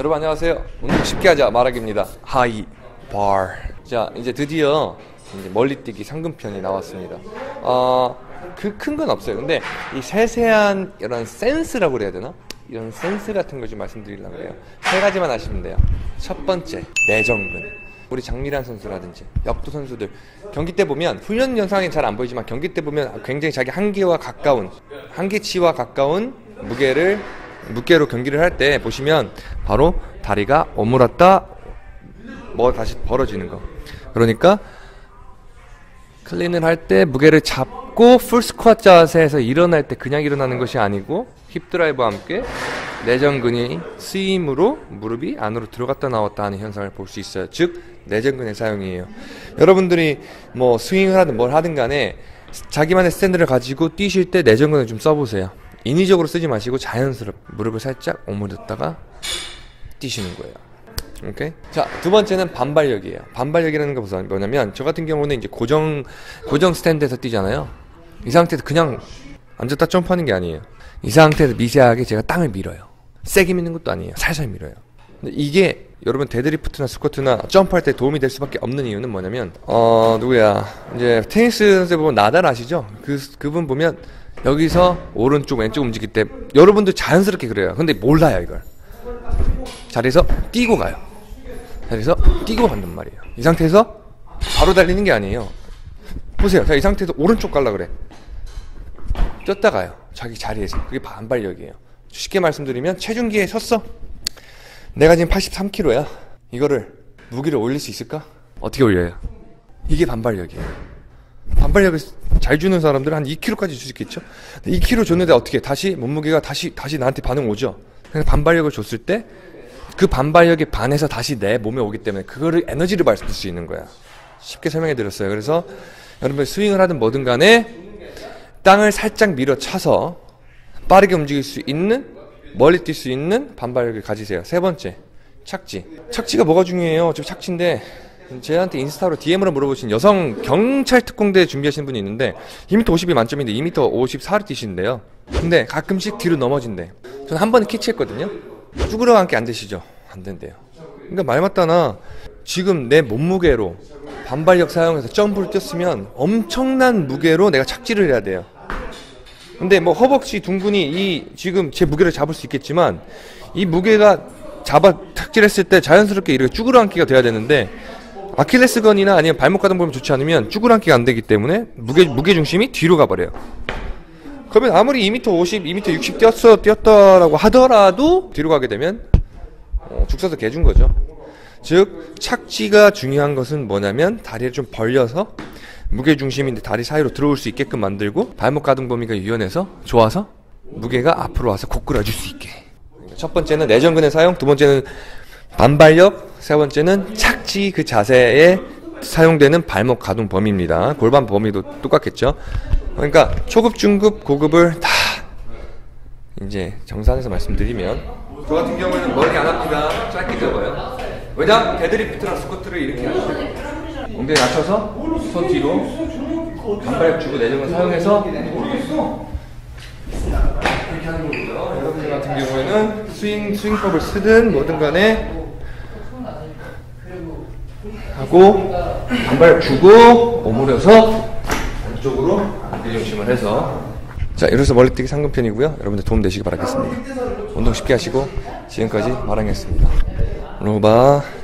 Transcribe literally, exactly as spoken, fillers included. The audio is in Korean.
여러분 안녕하세요. 운동 쉽게 하자 말하기입니다. 하이 bar. 자, 이제 드디어 이제 멀리뛰기 상금편이 나왔습니다. 어, 그 큰 건 없어요. 근데 이 세세한 이런 센스라고 그래야 되나? 이런 센스 같은 걸 좀 말씀드리려고 해요. 세 가지만 아시면 돼요. 첫 번째, 내정근. 우리 장미란 선수라든지 역도 선수들 경기 때 보면 훈련 영상엔 잘 안 보이지만 경기 때 보면 굉장히 자기 한계와 가까운 한계치와 가까운 무게를 무게로 경기를 할 때 보시면 바로 다리가 오므랐다 뭐 다시 벌어지는 거. 그러니까 클린을 할 때 무게를 잡고 풀 스쿼트 자세에서 일어날 때 그냥 일어나는 것이 아니고 힙 드라이브와 함께 내전근이 쓰임으로 무릎이 안으로 들어갔다 나왔다 하는 현상을 볼 수 있어요. 즉 내전근의 사용이에요. 여러분들이 뭐 스윙을 하든 뭘 하든 간에 자기만의 스탠드를 가지고 뛰실 때 내전근을 좀 써보세요. 인위적으로 쓰지 마시고 자연스럽게 무릎을 살짝 오므렸다가 뛰시는 거예요. 오케이? 자, 두 번째는 반발력이에요. 반발력이라는 게 뭐냐면 저 같은 경우는 이제 고정 고정 스탠드에서 뛰잖아요. 이 상태에서 그냥 앉았다 점프하는 게 아니에요. 이 상태에서 미세하게 제가 땅을 밀어요. 세게 미는 것도 아니에요. 살살 밀어요. 근데 이게 여러분 데드리프트나 스쿼트나 점프할 때 도움이 될 수밖에 없는 이유는 뭐냐면 어 누구야 이제 테니스 선수 보면 나달 아시죠? 그 그분 보면 여기서 오른쪽 왼쪽 움직일 때 여러분도 자연스럽게 그래요. 근데 몰라요 이걸. 자리에서 뛰고 가요. 자리에서 뛰고 간단 말이에요. 이 상태에서 바로 달리는 게 아니에요. 보세요. 자, 이 상태에서 오른쪽 갈라 그래. 뛰었다 가요. 자기 자리에서. 그게 반발력이에요. 쉽게 말씀드리면 체중기에 섰어. 내가 지금 팔십삼 킬로그램야. 이거를 무게를 올릴 수 있을까? 어떻게 올려요? 이게 반발력이에요. 반발력을 잘 주는 사람들은 한 이 킬로그램까지 줄 수 있겠죠? 이 킬로그램 줬는데 어떻게 다시 몸무게가 다시 다시 나한테 반응 오죠? 그래서 반발력을 줬을 때 그 반발력에 반해서 다시 내 몸에 오기 때문에 그거를 에너지를 받을 수 있는 거야. 쉽게 설명해 드렸어요. 그래서 여러분 스윙을 하든 뭐든 간에 땅을 살짝 밀어차서 빠르게 움직일 수 있는 멀리 뛸 수 있는 반발력을 가지세요. 세 번째, 착지. 착지가 뭐가 중요해요? 저 착지인데 제한테 인스타로 디엠으로 물어보신 여성 경찰 특공대 준비하시는 분이 있는데 이 미터 오십이 만점인데 이 미터 오십사를 뛰시는데요. 근데 가끔씩 뒤로 넘어진대. 저는 한 번에 캐치했거든요. 쭈그려 앉게 안 되시죠? 안 된대요. 그러니까 말 맞다나 지금 내 몸무게로 반발력 사용해서 점프를 뛰었으면 엄청난 무게로 내가 착지를 해야 돼요. 근데 뭐 허벅지 둥근이 이 지금 제 무게를 잡을 수 있겠지만 이 무게가 잡아 착지를 했을 때 자연스럽게 이렇게 쭈그려 앉기가 돼야 되는데 아킬레스건이나 아니면 발목 가동 범위 좋지 않으면 쭈그려 앉기가 안 되기 때문에 무게 무게 중심이 뒤로 가버려요. 그러면 아무리 이 미터 오십, 이 미터 육십 뛰었어 뛰었다라고 하더라도 뒤로 가게 되면 어, 죽 서서 개준 거죠. 즉 착지가 중요한 것은 뭐냐면 다리를 좀 벌려서 무게 중심인데 다리 사이로 들어올 수 있게끔 만들고 발목 가동 범위가 유연해서 좋아서 무게가 앞으로 와서 고꾸라질 수 있게. 첫 번째는 내전근의 사용, 두 번째는 반발력, 세 번째는 착지 그 자세에 사용되는 발목 가동 범위입니다. 골반 범위도 똑같겠죠. 그러니까 초급, 중급, 고급을 다 이제 정산해서 말씀드리면 저 같은 경우에는 머리 안 앞뒤가 짧게 접어요. 왜냐? 데드리프트랑 스쿼트를 이렇게 하죠. 엉덩이 낮춰서 손 뒤로 반발력 주고 내전근 사용해서 이렇게 하는 거고요. 여러분들 같은 경우에는 스윙, 스윙법을 쓰든 뭐든 간에 하고 반발력 주고 오므려서 안쪽으로 무게 중심을 해서 자 이래서 멀리뛰기 상금편이고요. 여러분들 도움 되시기 바라겠습니다. 운동 쉽게 하시고 지금까지 마랑이었습니다. 오늘 봐.